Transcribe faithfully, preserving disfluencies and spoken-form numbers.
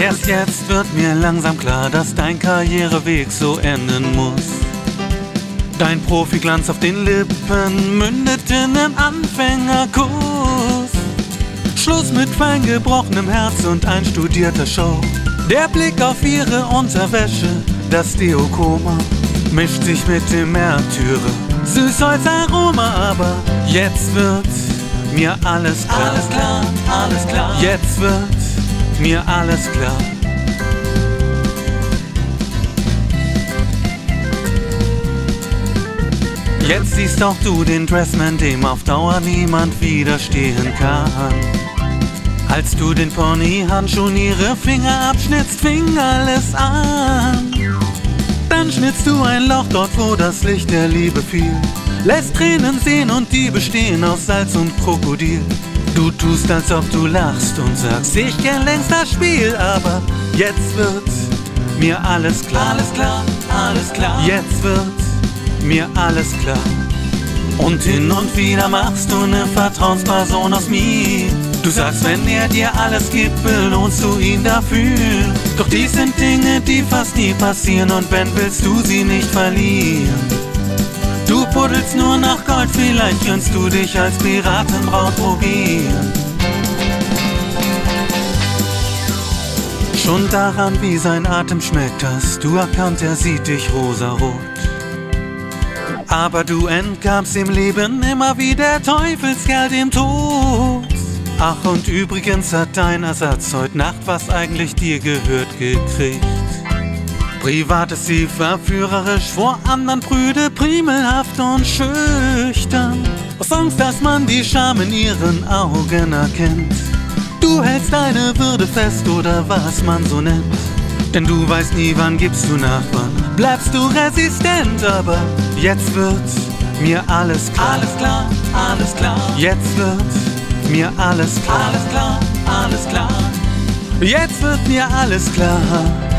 Erst jetzt wird mir langsam klar, dass dein Karriereweg so enden muss. Dein Profiglanz auf den Lippen mündet in einen Anfängerkuss. Schluss mit fein gebrochenem Herz und einstudierter Show. Der Blick auf ihre Unterwäsche, das Deokoma, mischt sich mit dem Märtyrer. Süß als Aroma, aber jetzt wird mir alles klar. Alles klar, alles klar. Jetzt wird mir alles klar. Jetzt siehst auch du den Dressman, dem auf Dauer niemand widerstehen kann. Als du den Ponyhandschuhen ihre Finger abschnittst, fing alles an. Dann schnitzt du ein Loch dort, wo das Licht der Liebe fiel. Lässt Tränen sehen und die bestehen aus Salz und Krokodil. Du tust, als ob du lachst und sagst, ich kenn längst das Spiel, aber jetzt wird mir alles klar. Alles klar, alles klar. Jetzt wird mir alles klar. Und hin und wieder machst du ne Vertrauensperson aus mir. Du sagst, wenn er dir alles gibt, belohnst du ihn dafür. Doch dies sind Dinge, die fast nie passieren, und wenn, willst du sie nicht verlieren. Du buddelst nur nach Gold, vielleicht gönnst du dich als Piratenbraut probieren. Schon daran, wie sein Atem schmeckt, hast du erkannt, er sieht dich rosarot. Aber du entkamst dem Leben immer wie der Teufelskerl dem Tod. Ach, und übrigens hat dein Ersatz heute Nacht, was eigentlich dir gehört, gekriegt. Privat ist sie verführerisch, vor anderen prüde, primelhaft und schüchtern. Aus Angst, dass man die Scham in ihren Augen erkennt. Du hältst deine Würde fest, oder was man so nennt. Denn du weißt nie, wann gibst du nach, wann bleibst du resistent. Aber jetzt wird mir alles klar. Alles klar, alles klar. Jetzt wird mir alles klar. Alles klar, alles klar. Jetzt wird mir alles klar.